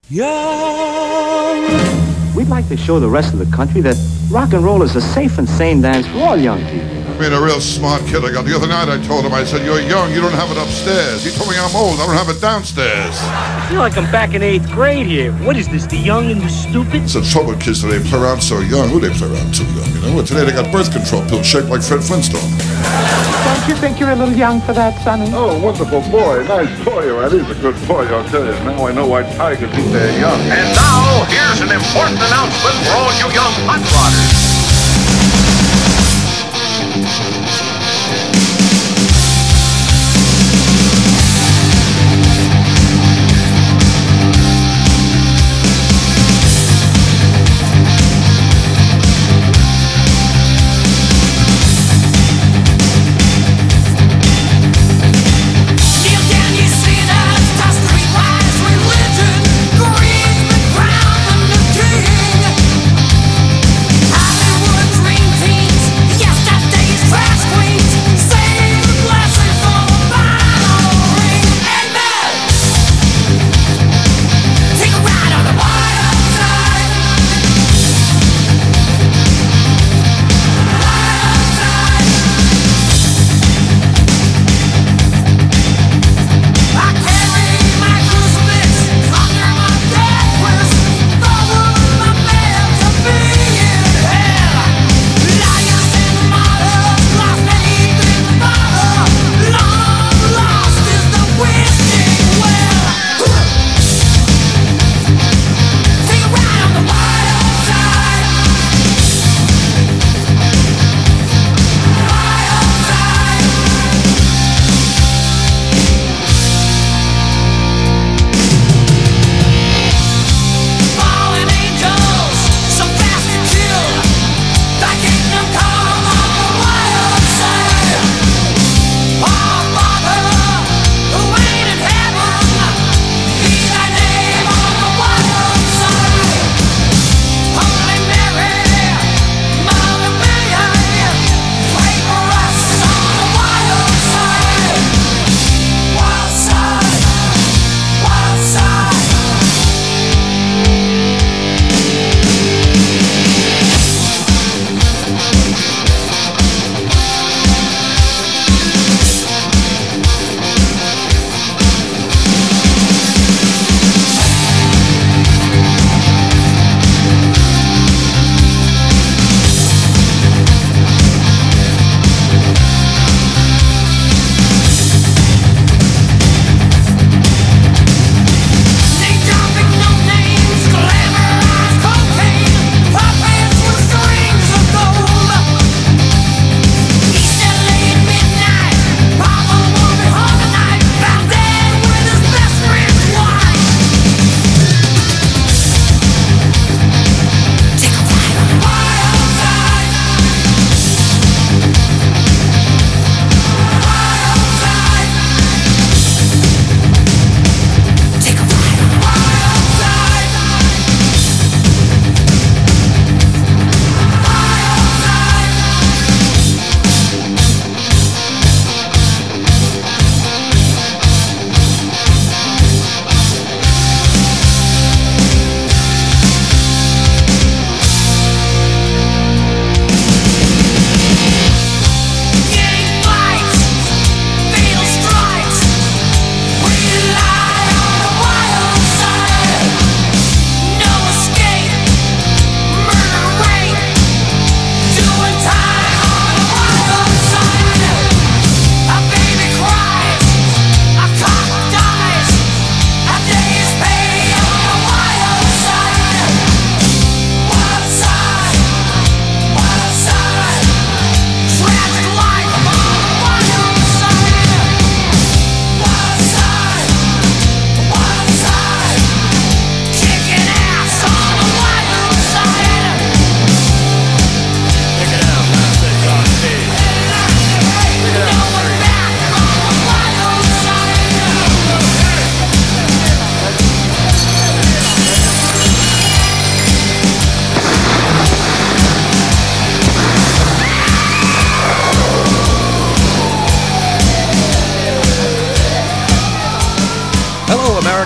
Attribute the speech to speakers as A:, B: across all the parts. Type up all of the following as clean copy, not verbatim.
A: Young.
B: We'd like to show the rest of the country that rock and roll is a safe and sane dance for all young people.
C: I mean, a real smart kid I got. The other night I told him, I said, you're young, you don't have it upstairs. He told me I'm old, I don't have it downstairs.
A: I feel like I'm back in 8th grade here. What is this, the young and the stupid?
C: It's the trouble with kids today, play around so young. Who they play around too young, you know? Well, today they got birth control pills shaped like Fred Flintstone.
D: Don't you think you're a little young for that, Sonny?
C: Oh, wonderful boy. Nice boy, all right. He's a good boy, I'll tell you. Now I know why tigers think they're young.
E: And now, here's an important announcement for all you young hot rodders.
F: Hollywood dream teams, yes, that day is trash queen.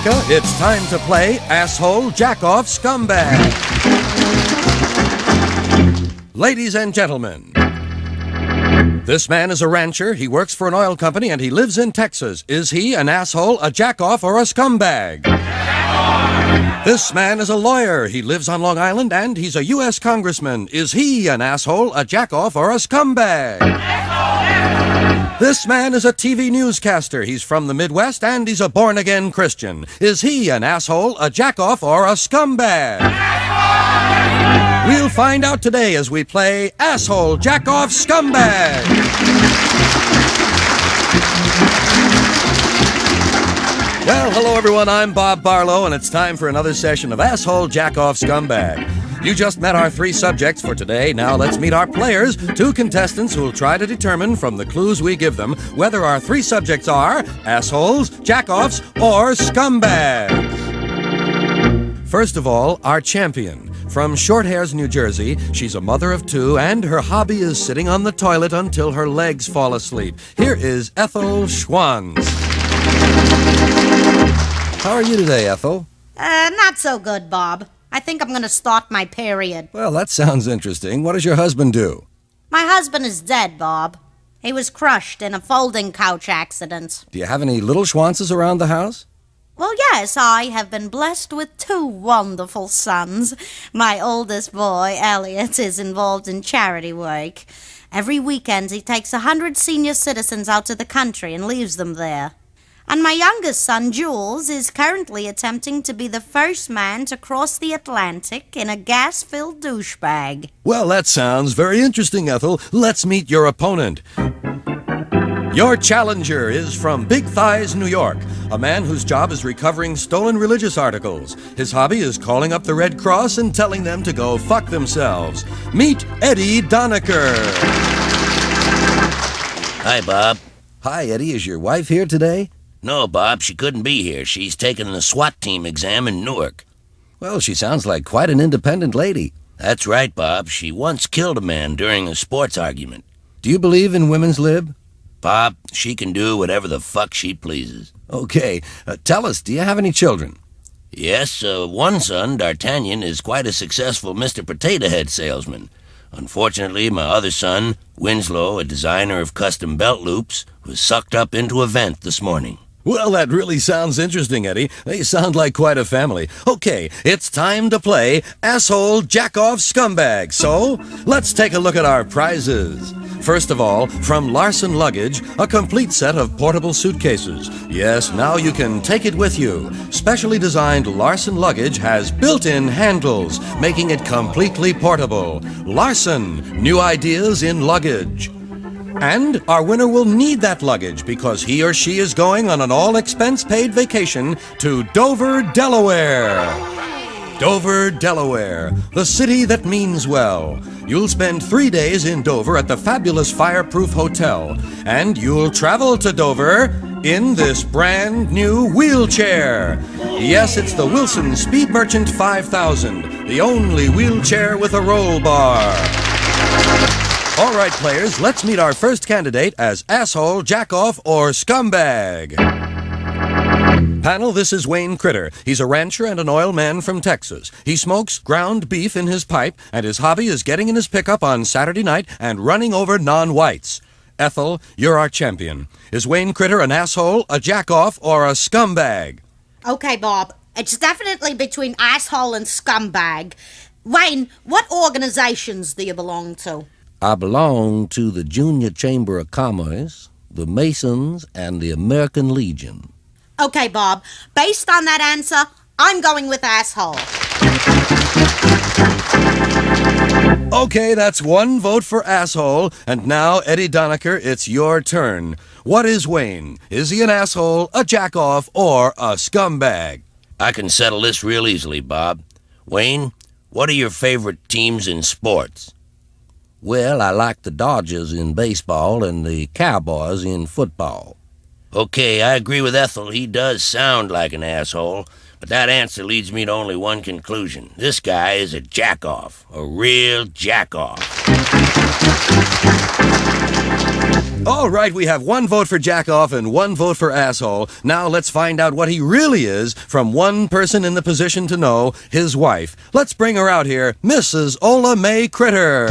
F: America, it's time to play Asshole Jack-Off Scumbag. Ladies and gentlemen, this man is a rancher, he works for an oil company, and he lives in Texas. Is he an asshole, a jack-off, or a scumbag? This man is a lawyer. He lives on Long Island, and he's a U.S. congressman. Is he an asshole, a jack-off, or a scumbag? This man is a TV newscaster. He's from the Midwest, and he's a born-again Christian. Is he an asshole, a jack-off, or a scumbag? We'll find out today as we play Asshole Jack-Off Scumbag. Well, hello everyone, I'm Bob Barlow, and it's time for another session of Asshole Jack-Off Scumbag. You just met our three subjects for today. Now let's meet our players, two contestants who will try to determine from the clues we give them whether our three subjects are assholes, jack-offs, or scumbags. First of all, our champion. From Short Hairs, New Jersey, she's a mother of two, and her hobby is sitting on the toilet until her legs fall asleep. Here is Ethel Schwanz. How are you today, Ethel?
G: Not so good, Bob. I think I'm gonna start my period.
F: Well, that sounds interesting. What does your husband do?
G: My husband is dead, Bob. He was crushed in a folding couch accident.
F: Do you have any little Schwanzes around the house?
G: Well, yes, I have been blessed with two wonderful sons. My oldest boy, Elliot, is involved in charity work. Every weekend he takes 100 senior citizens out to the country and leaves them there. And my youngest son, Jules, is currently attempting to be the first man to cross the Atlantic in a gas-filled douchebag.
F: Well, that sounds very interesting, Ethel. Let's meet your opponent. Your challenger is from Big Thighs, New York, a man whose job is recovering stolen religious articles. His hobby is calling up the Red Cross and telling them to go fuck themselves. Meet Eddie Donaker.
H: Hi, Bob.
F: Hi, Eddie. Is your wife here today?
H: No, Bob, she couldn't be here. She's taking the SWAT team exam in Newark.
F: Well, she sounds like quite an independent lady.
H: That's right, Bob. She once killed a man during a sports argument.
F: Do you believe in women's lib?
H: Bob, she can do whatever the fuck she pleases.
F: Okay. Tell us, do you have any children?
H: Yes, one son, D'Artagnan, is quite a successful Mr. Potato Head salesman. Unfortunately, my other son, Winslow, a designer of custom belt loops, was sucked up into a vent this morning.
F: Well, that really sounds interesting, Eddie. They sound like quite a family. Okay, it's time to play Asshole Jack-Off Scumbag. So, let's take a look at our prizes. First of all, from Larson Luggage, a complete set of portable suitcases. Yes, now you can take it with you. Specially designed Larson Luggage has built-in handles, making it completely portable. Larson, new ideas in luggage. And our winner will need that luggage because he or she is going on an all-expense-paid vacation to Dover, Delaware. Dover, Delaware, the city that means well. You'll spend 3 days in Dover at the fabulous Fireproof Hotel, and you'll travel to Dover in this brand new wheelchair. Yes, it's the Wilson Speed Merchant 5000, the only wheelchair with a roll bar. All right, players, let's meet our first candidate as asshole, jack-off, or scumbag. Panel, this is Wayne Critter. He's a rancher and an oil man from Texas. He smokes ground beef in his pipe, and his hobby is getting in his pickup on Saturday night and running over non-whites. Ethel, you're our champion. Is Wayne Critter an asshole, a jack-off, or a scumbag?
G: Okay, Bob. It's definitely between asshole and scumbag. Wayne, what organizations do you belong to?
H: I belong to the Junior Chamber of Commerce, the Masons, and the American Legion.
G: Okay, Bob. Based on that answer, I'm going with asshole.
F: Okay, that's one vote for asshole. And now, Eddie Donaker, it's your turn. What is Wayne? Is he an asshole, a jack-off, or a scumbag?
H: I can settle this real easily, Bob. Wayne, what are your favorite teams in sports?
I: Well, I like the Dodgers in baseball and the Cowboys in football.
H: Okay, I agree with Ethel. He does sound like an asshole, but that answer leads me to only one conclusion. This guy is a jack-off, a real jack-off.
F: All right, we have 1 vote for Jackoff and 1 vote for Asshole. Now let's find out what he really is from one person in the position to know, his wife. Let's bring her out here, Mrs. Ola Mae Critter.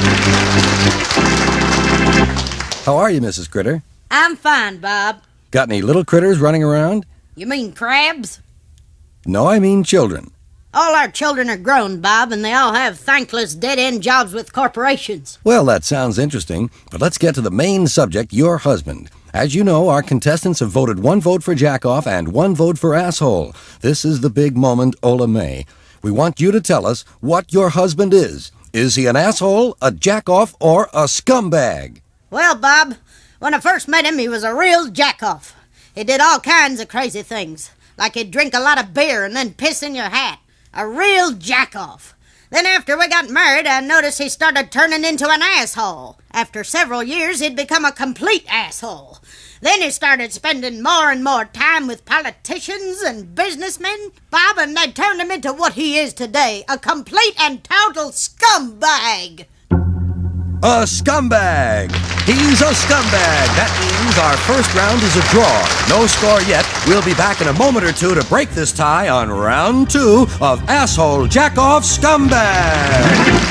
F: How are you, Mrs. Critter?
G: I'm fine, Bob.
F: Got any little critters running around?
G: You mean crabs?
F: No, I mean children.
G: All our children are grown, Bob, and they all have thankless dead-end jobs with corporations.
F: Well, that sounds interesting, but let's get to the main subject, your husband. As you know, our contestants have voted 1 vote for Jackoff and 1 vote for Asshole. This is the big moment, Ola Mae. We want you to tell us what your husband is. Is he an asshole, a jackoff, or a scumbag?
G: Well, Bob, when I first met him, he was a real jackoff. He did all kinds of crazy things, like he'd drink a lot of beer and then piss in your hat. A real jackoff. Then after we got married, I noticed he started turning into an asshole. After several years, he'd become a complete asshole. Then he started spending more and more time with politicians and businessmen, Bob, and they turned him into what he is today, a complete and total scumbag.
F: A scumbag! He's a scumbag! That means our first round is a draw. No score yet. We'll be back in a moment or two to break this tie on round 2 of Asshole Jackoff Scumbag!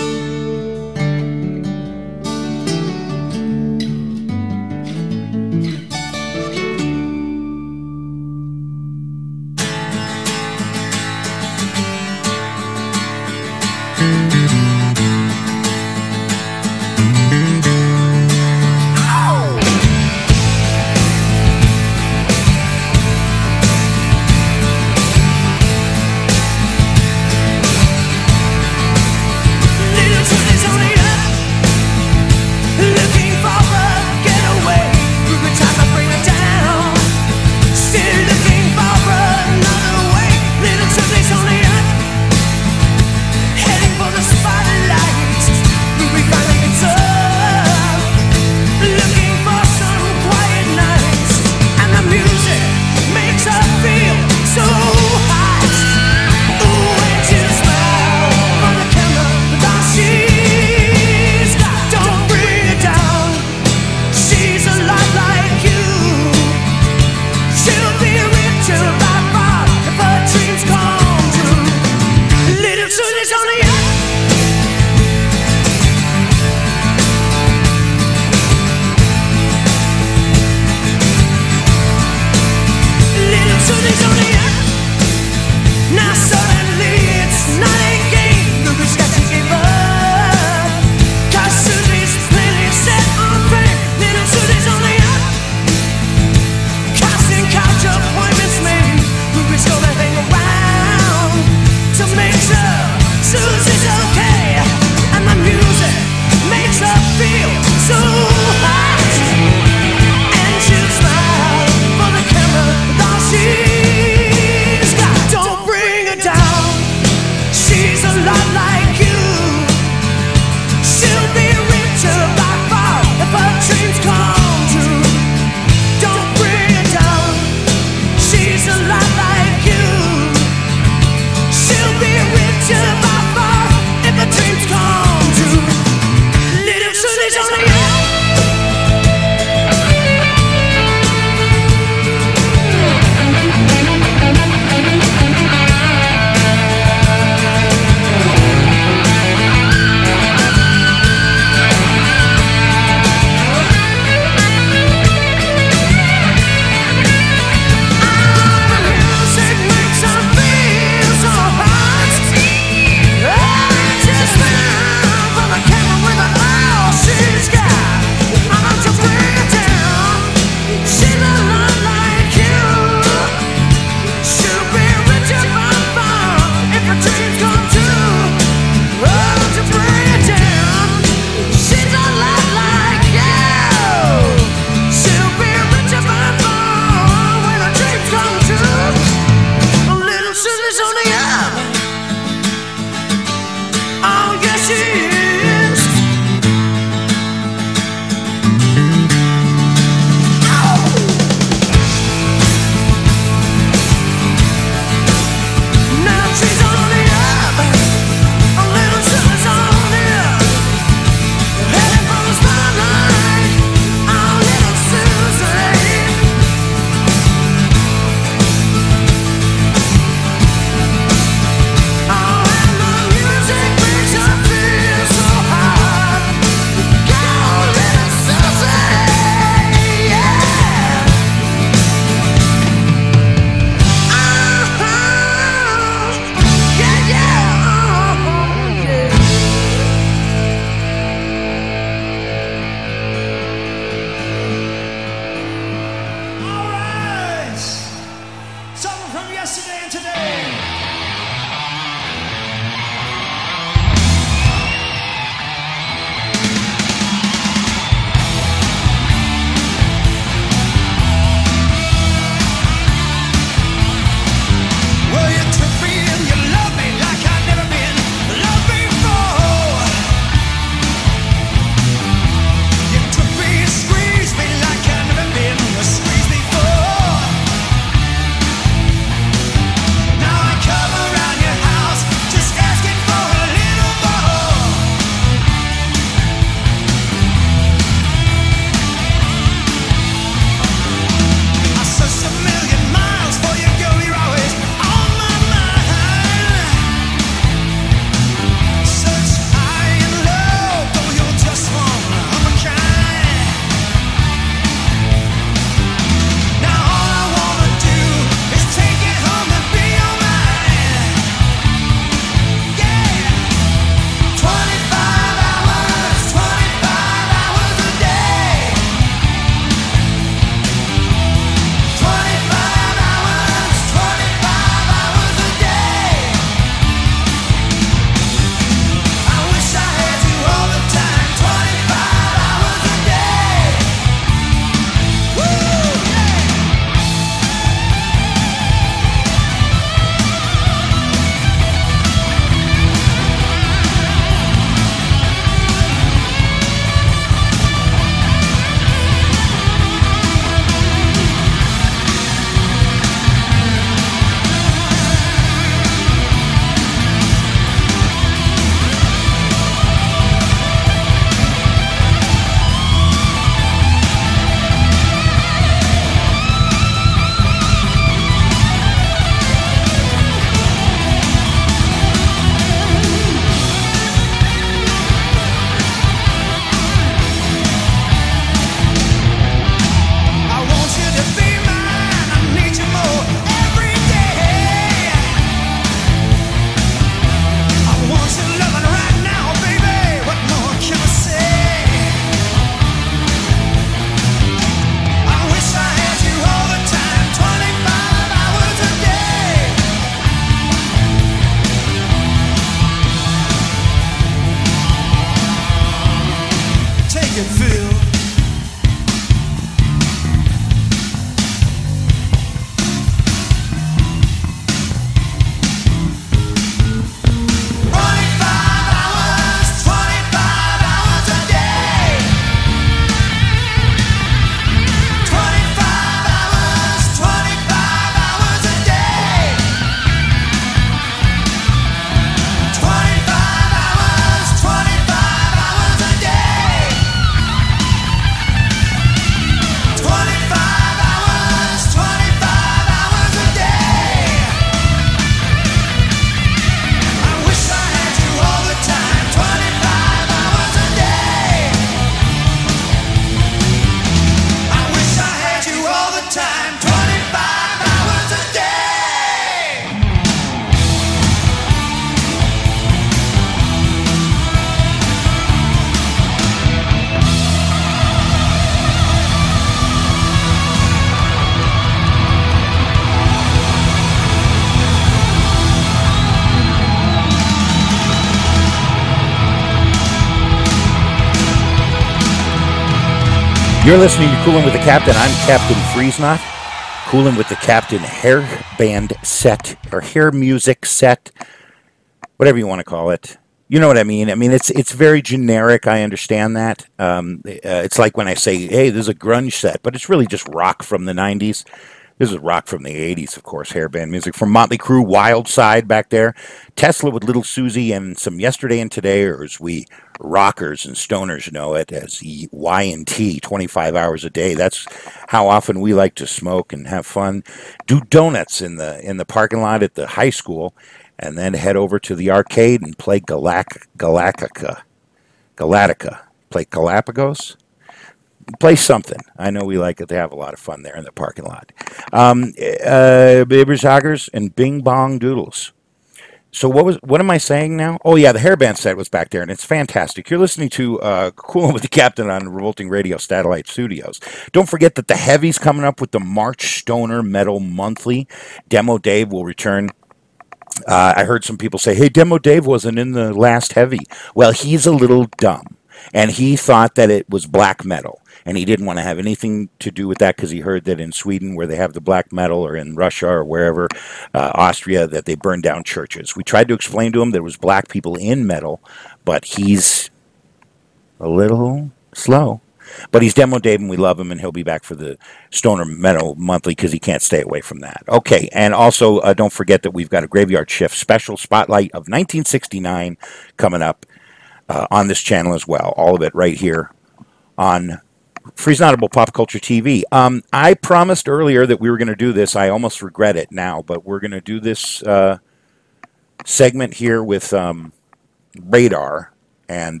J: You're listening to Coolin' with the Captain. I'm Captain Freezenot. Coolin' with the Captain hair band set, or hair music set, whatever you want to call it. You know what I mean? I mean, it's very generic. I understand that. It's like when I say, hey, this is a grunge set, but it's really just rock from the 90s. This is rock from the 80s, of course, hairband music. From Motley Crue, Wild Side back there. Tesla with Little Susie, and some Yesterday and Today, or as we rockers and stoners know it, as Y&T, 25 hours a day. That's how often we like to smoke and have fun. Do donuts in the parking lot at the high school, and then head over to the arcade and play Galactica. Play Galapagos? Play something. I know we like it. They have a lot of fun there in the parking lot. Bibbers, Hoggers, and Bing Bong Doodles. So what am I saying now? Oh, yeah, the hairband set was back there, and it's fantastic. You're listening to Coolin' with the Captain on Revolting Radio Satellite Studios. Don't forget that the Heavy's coming up with the March Stoner Metal Monthly. Demo Dave will return. I heard some people say, hey, Demo Dave wasn't in the last Heavy. Well, he's a little dumb, and he thought that it was black metal. And he didn't want to have anything to do with that because he heard that in Sweden, where they have the black metal, or in Russia or wherever, Austria, that they burn down churches. We tried to explain to him that it was black people in metal, but he's a little slow. But he's Demo Dave, and we love him, and he'll be back for the Stoner Metal Monthly because he can't stay away from that. Okay, and also don't forget that we've got a Graveyard Shift special spotlight of 1969 coming up on this channel as well. All of it right here on Freezenotable Pop Culture TV. I promised earlier that we were going to do this. I almost regret it now, but we're going to do this segment here with Radar. And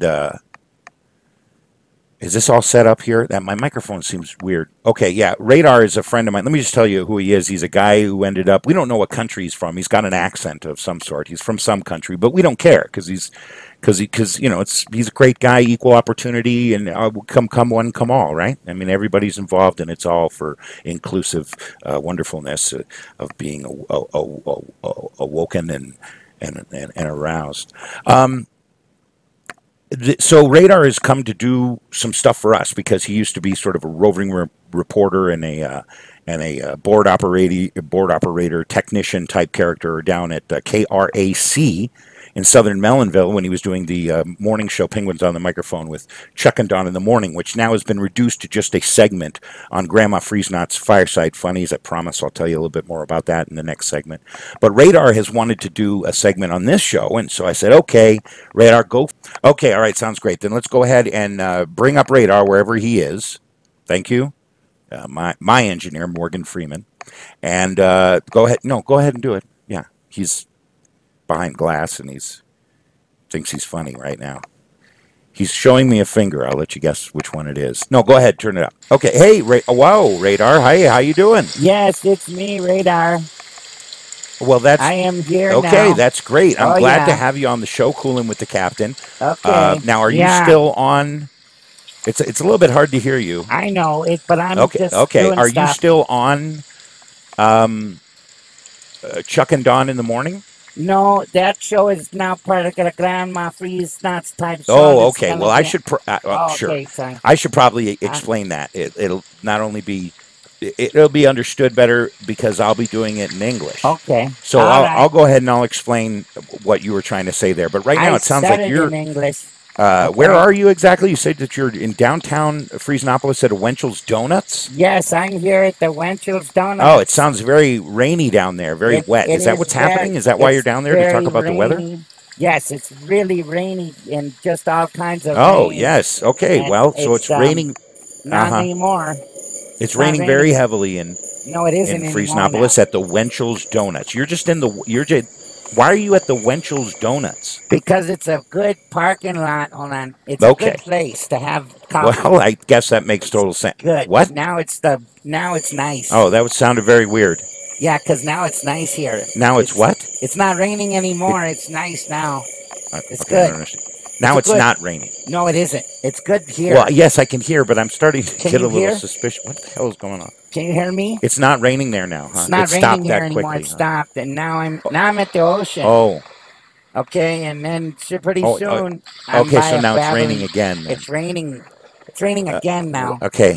J: is this all set up here? That my microphone seems weird. Okay, yeah, Radar is a friend of mine. Let me just tell you who he is. He's a guy who ended up, we don't know what country he's from. He's got an accent of some sort. He's from some country, but we don't care because you know, he's a great guy, equal opportunity, and come one, come all, right? I mean, everybody's involved, and it's all for inclusive wonderfulness of being awoken and aroused. So Radar has come to do some stuff for us because he used to be sort of a roving reporter and a board operator technician type character down at KRAC in Southern Melonville when he was doing the morning show Penguins on the Microphone with Chuck and Don in the Morning, which now has been reduced to just a segment on Grandma Freezenot's Fireside Funnies. I promise I'll tell you a little bit more about that in the next segment. But Radar has wanted to do a segment on this show, and so I said, okay, Radar, go. Okay, all right, sounds great. Then let's go ahead and bring up Radar wherever he is. Thank you. My engineer, Morgan Freeman. And go ahead and do it. Yeah, he's behind glass, and thinks he's funny right now. He's showing me a finger. I'll let you guess which one it is. No, go ahead, turn it up. Okay, hey, wow, Radar. Hi, how you doing?
K: Yes, it's me, Radar.
J: Well,
K: I am here now.
J: Okay, that's great. I'm glad to have you on the show, Coolin' with the Captain.
K: Okay.
J: Now, are you still on? It's a little bit hard to hear you.
K: I know it, but I'm just
J: okay.
K: Doing
J: Are
K: stuff.
J: You still on Chuck and Don in the Morning?
K: No, that show is now part of the Grandma Freezenot's type show.
J: Oh, okay. Well, I should sure.
K: Okay, sorry.
J: I should probably explain that. It'll not only be, it'll be understood better because I'll be doing it in English.
K: Okay.
J: So I'll go ahead and I'll explain what you were trying to say there. But right now it sounds like you're
K: in English.
J: Where are you exactly? You said that you're in downtown Freezenopolis at a Wenchell's Donuts?
K: Yes, I'm here at the Wenchell's Donuts.
J: Oh, it sounds very rainy down there, very wet. Is that what's happening? Is that why you're down there to talk about the weather?
K: Yes, it's really rainy and just all kinds of
J: Oh,
K: rain.
J: yes. Okay,
K: And
J: well, so it's raining.
K: Not anymore.
J: It's raining very heavily in
K: No, it isn't
J: in Freezenopolis at the Wenchell's Donuts. You're just in the why are you at the Wenchell's Donuts?
K: Because it's a good parking lot. Hold on. It's a good place to have coffee.
J: Well, I guess that makes total sense.
K: Good.
J: What?
K: Now it's nice.
J: Oh, that sounded very weird.
K: Yeah, because now it's nice here.
J: Now it's what?
K: It's not raining anymore. It's nice now. It's
J: okay,
K: good.
J: Now it's not raining.
K: No, it isn't. It's good here.
J: Well, yes, I can hear, but I'm starting to get a little
K: hear?
J: suspicious. What the hell is going on?
K: Can you hear me?
J: It's not raining there now, huh?
K: It's not
J: it stopped
K: raining here
J: that
K: anymore.
J: quickly,
K: It stopped, and now I'm at the ocean.
J: Oh.
K: Okay, and then pretty soon.
J: Okay, so now it's raining again. Then.
K: It's raining. It's raining again now.
J: Okay.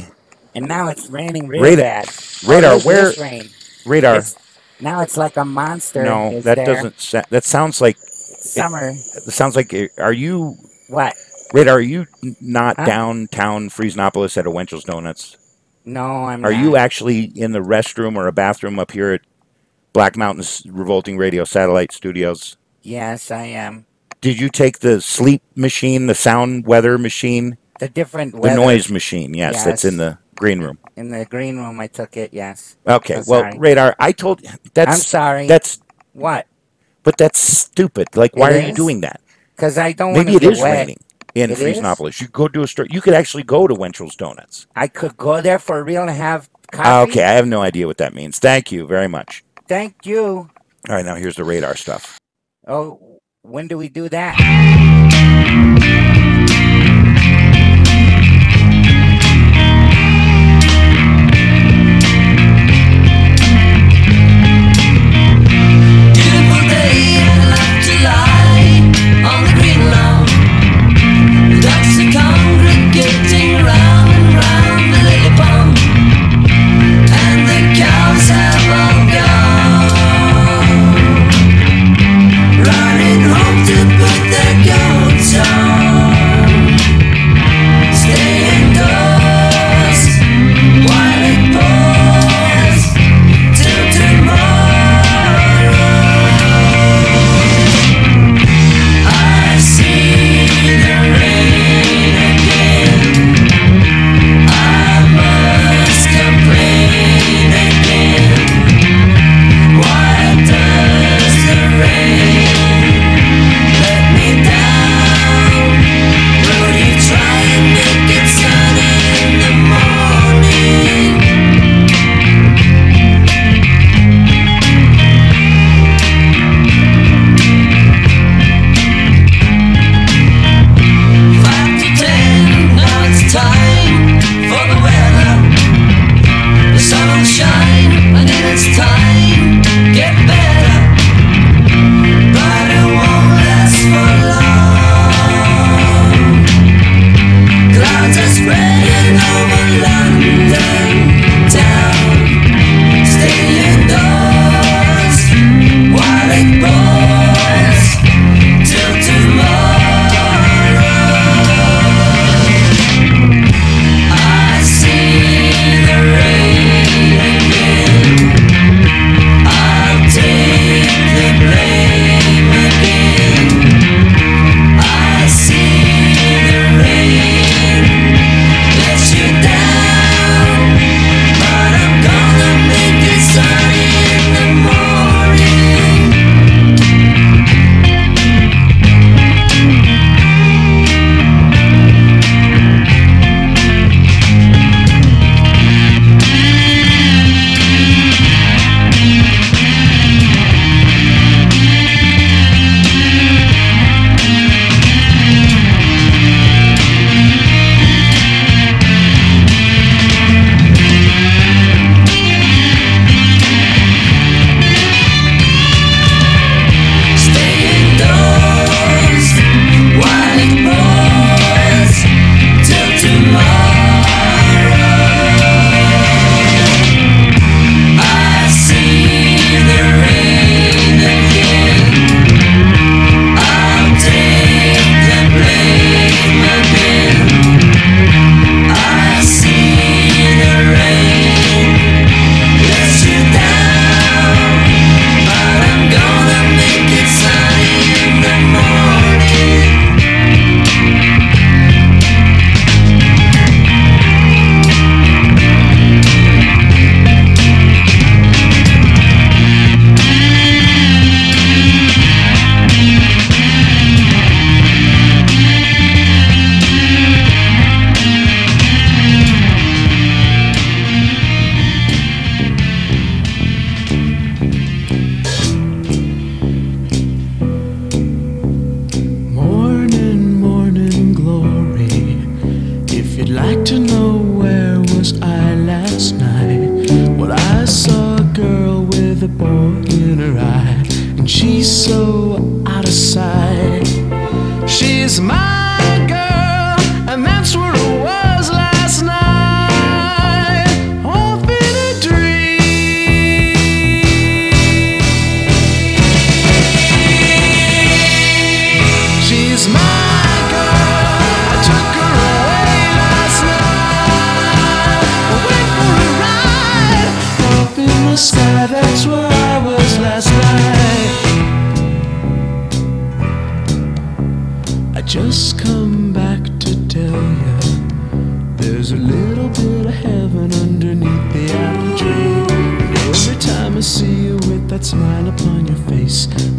K: And now it's raining real bad.
J: Radar,
K: This rain.
J: Radar.
K: Now it's like a monster.
J: No,
K: is
J: that
K: there.
J: doesn't. That sounds like
K: Summer.
J: It sounds like. Are you
K: What?
J: Radar? Are you not downtown Friesenopolis at a Winchell's Donuts?
K: No, I'm
J: Are
K: not.
J: you actually in the restroom or a bathroom up here at Black Mountain's Revolting Radio Satellite Studios?
K: Yes, I am.
J: Did you take the sleep machine, the sound weather machine?
K: The different
J: The
K: weather.
J: noise machine, yes, that's in the green room.
K: In the green room, I took it, yes.
J: Okay,
K: I'm
J: well,
K: sorry.
J: Radar, I told that's.
K: I'm sorry.
J: That's
K: What?
J: But that's stupid. Like, why
K: It
J: are you
K: is?
J: doing that?
K: Because I don't want
J: Maybe
K: to
J: it
K: get
J: is
K: wet.
J: raining in
K: It is?
J: Friesenopolis. You go to a store. You could actually go to Winchell's Donuts.
K: I could go there for real and have coffee.
J: Okay, I have no idea what that means. Thank you very much.
K: Thank you.
J: All right, now here's the radar stuff.
K: Oh, when do we do that?
L: Beautiful day, I love to lie on the green lawn. The ducks are congregating round and round the lily pond, and the cows have all gone, running home to put their goats on. Stay indoors while it pours till tomorrow. I see the rain again. I must complain again. Why does the rain let me down? Will you try and make it sunny in the morning? Five to 10, now it's time for the weather. The sun will shine, and in its time, get better. But it won't last for long. Clouds are spreading over London town. Stay indoors while it pours till tomorrow. I see the rain again. I'll take the blame again. I see the rain let you down, but I'm gonna make it sunny in the morning. Stay indoors while it pours till tomorrow. I see the rain again. I'll take the blame again. I see the rain let you down, but I'm gonna make it sunny in the morning.
M: Morning, morning glory. If you'd like to know where was I last night, well, I saw a girl with a boy in her eye, and she's so out of sight. She's my girl, and that's where it was last night. that's where I was last night. I just come back to tell ya there's a little bit of heaven underneath the apple tree. And every time I see you with that smile upon your face,